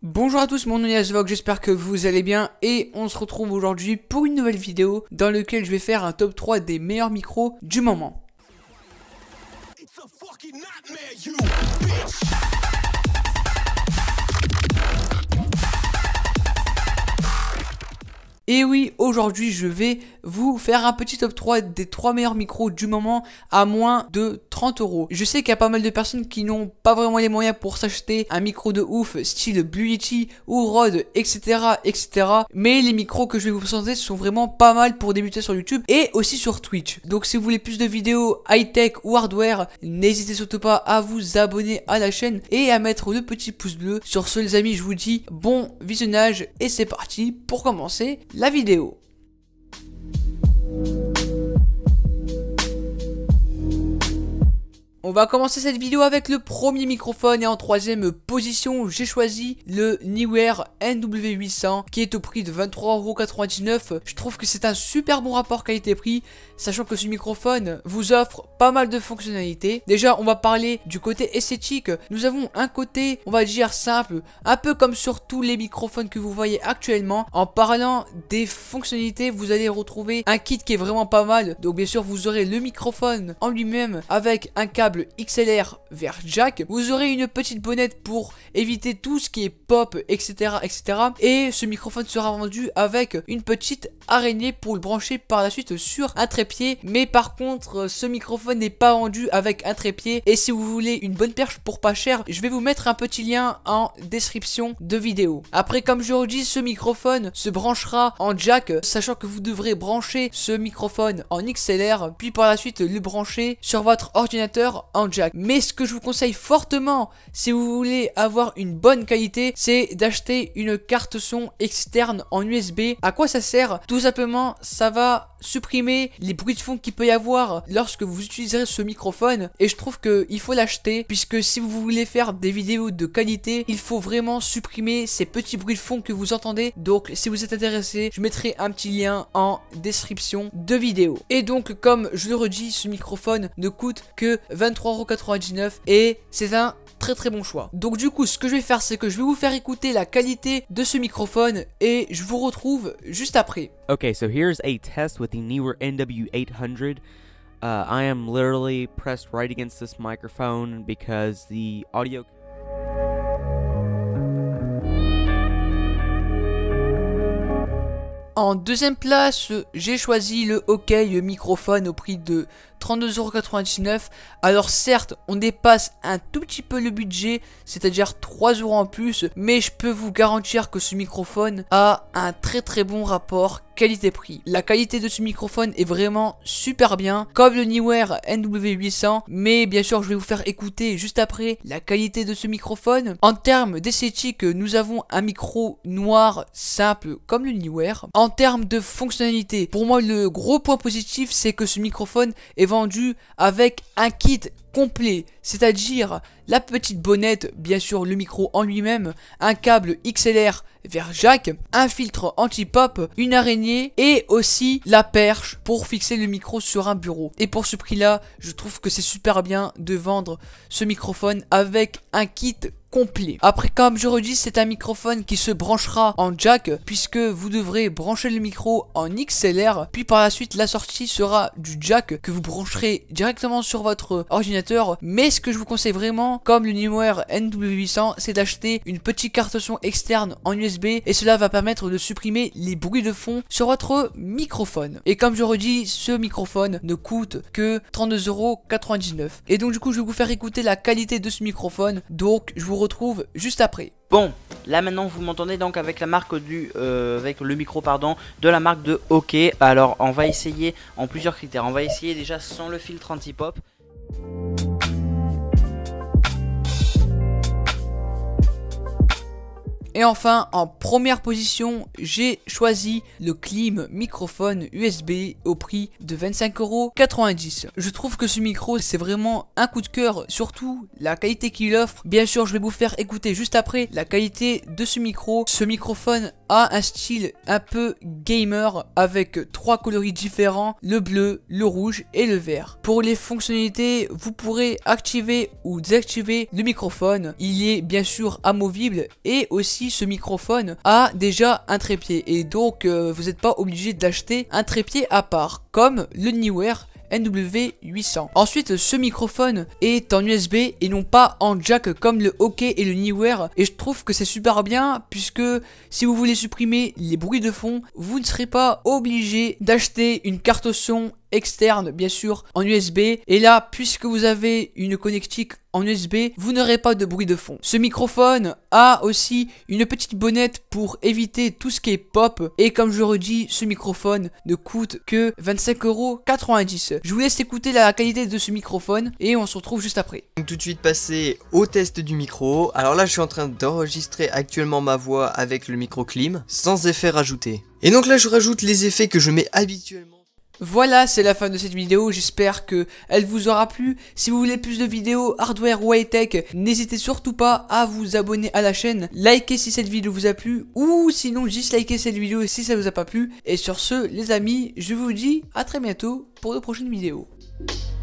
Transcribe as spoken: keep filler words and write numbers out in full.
Bonjour à tous, mon nom est Asvog, j'espère que vous allez bien et on se retrouve aujourd'hui pour une nouvelle vidéo dans laquelle je vais faire un top trois des meilleurs micros du moment. Et oui, aujourd'hui je vais vous faire un petit top trois des trois meilleurs micros du moment à moins de trente euros. Je sais qu'il y a pas mal de personnes qui n'ont pas vraiment les moyens pour s'acheter un micro de ouf style Blue Yeti ou Rode, etc, etc. Mais les micros que je vais vous présenter sont vraiment pas mal pour débuter sur YouTube et aussi sur Twitch. Donc si vous voulez plus de vidéos high-tech ou hardware, n'hésitez surtout pas à vous abonner à la chaîne et à mettre le petit pouce bleu. Sur ce les amis, je vous dis bon visionnage et c'est parti pour commencer la vidéo. On va commencer cette vidéo avec le premier microphone et en troisième position j'ai choisi le Neewer N W huit cents qui est au prix de vingt-trois euros quatre-vingt-dix-neuf. Je trouve que c'est un super bon rapport qualité-prix, sachant que ce microphone vous offre pas mal de fonctionnalités. Déjà on va parler du côté esthétique. Nous avons un côté on va dire simple, un peu comme sur tous les microphones que vous voyez actuellement. En parlant des fonctionnalités, vous allez retrouver un kit qui est vraiment pas mal. Donc bien sûr vous aurez le microphone en lui-même avec un câble X L R vers jack, vous aurez une petite bonnette pour éviter tout ce qui est pop, etc, etc, et ce microphone sera vendu avec une petite araignée pour le brancher par la suite sur un trépied. Mais par contre ce microphone n'est pas vendu avec un trépied, et si vous voulez une bonne perche pour pas cher, je vais vous mettre un petit lien en description de vidéo. Après, comme je vous dis, ce microphone se branchera en jack, sachant que vous devrez brancher ce microphone en X L R puis par la suite le brancher sur votre ordinateur en jack. Mais ce que je vous conseille fortement si vous voulez avoir une bonne qualité, c'est d'acheter une carte son externe en U S B. À quoi ça sert? Tout simplement, ça va supprimer les bruits de fond qu'il peut y avoir lorsque vous utiliserez ce microphone, et je trouve que il faut l'acheter, puisque si vous voulez faire des vidéos de qualité, il faut vraiment supprimer ces petits bruits de fond que vous entendez. Donc si vous êtes intéressé, je mettrai un petit lien en description de vidéo. Et donc comme je le redis, ce microphone ne coûte que vingt-trois euros quatre-vingt-dix-neuf et c'est un très très bon choix. Donc du coup ce que je vais faire, c'est que je vais vous faire écouter la qualité de ce microphone et je vous retrouve juste après. Okay, so here's a test with the Neewer N W eight hundred. Uh, I am literally pressed right against this microphone because the audio... En deuxième place, j'ai choisi le Okey microphone au prix de trente-deux euros quatre-vingt-dix-neuf. Alors certes, on dépasse un tout petit peu le budget, c'est-à-dire trois euros en plus, mais je peux vous garantir que ce microphone a un très très bon rapport qualité-prix. La qualité de ce microphone est vraiment super bien, comme le Neewer N W huit cents, mais bien sûr je vais vous faire écouter juste après la qualité de ce microphone. En termes d'esthétique, nous avons un micro noir simple comme le Neewer. En termes de fonctionnalité, pour moi le gros point positif, c'est que ce microphone est vendu avec un kit complet, c'est-à-dire la petite bonnette, bien sûr le micro en lui-même, un câble X L R vers jack, un filtre anti-pop, une araignée et aussi la perche pour fixer le micro sur un bureau. Et pour ce prix-là, je trouve que c'est super bien de vendre ce microphone avec un kit complet. Après, comme je redis, c'est un microphone qui se branchera en jack, puisque vous devrez brancher le micro en X L R, puis par la suite la sortie sera du jack que vous brancherez directement sur votre ordinateur. Mais ce que je vous conseille vraiment, comme le Neewer N W huit cents, c'est d'acheter une petite carte son externe en U S B, et cela va permettre de supprimer les bruits de fond sur votre microphone. Et comme je redis, ce microphone ne coûte que trente-deux euros quatre-vingt-dix-neuf. Et donc du coup je vais vous faire écouter la qualité de ce microphone, donc je vous retrouve juste après. Bon, là maintenant vous m'entendez donc avec la marque du, euh, avec le micro pardon, de la marque de Okey. Alors on va essayer en plusieurs critères. On va essayer déjà sans le filtre anti-pop. Et enfin, en première position, j'ai choisi le Klim microphone U S B au prix de vingt-cinq euros quatre-vingt-dix. Je trouve que ce micro, c'est vraiment un coup de cœur, surtout la qualité qu'il offre. Bien sûr, je vais vous faire écouter juste après la qualité de ce micro. Ce microphone a un style un peu gamer avec trois coloris différents, le bleu, le rouge et le vert. Pour les fonctionnalités, vous pourrez activer ou désactiver le microphone. Il est bien sûr amovible et aussi aussi ce microphone a déjà un trépied et donc euh, vous n'êtes pas obligé d'acheter un trépied à part comme le Neewer N W huit cents. Ensuite, ce microphone est en U S B et non pas en jack comme le Oké et le Neewer, et je trouve que c'est super bien puisque si vous voulez supprimer les bruits de fond, vous ne serez pas obligé d'acheter une carte son externe, bien sûr, en U S B, et là, puisque vous avez une connectique en U S B, vous n'aurez pas de bruit de fond. Ce microphone a aussi une petite bonnette pour éviter tout ce qui est pop, et comme je le redis, ce microphone ne coûte que vingt-cinq euros quatre-vingt-dix. Je vous laisse écouter la qualité de ce microphone et on se retrouve juste après. Donc tout de suite passer au test du micro. Alors là je suis en train d'enregistrer actuellement ma voix avec le micro clim, sans effet rajouté. Et donc là je rajoute les effets que je mets habituellement. Voilà, c'est la fin de cette vidéo, j'espère que elle vous aura plu. Si vous voulez plus de vidéos hardware ou high-tech, n'hésitez surtout pas à vous abonner à la chaîne, liker si cette vidéo vous a plu, ou sinon juste liker cette vidéo si ça vous a pas plu. Et sur ce, les amis, je vous dis à très bientôt pour de prochaines vidéos.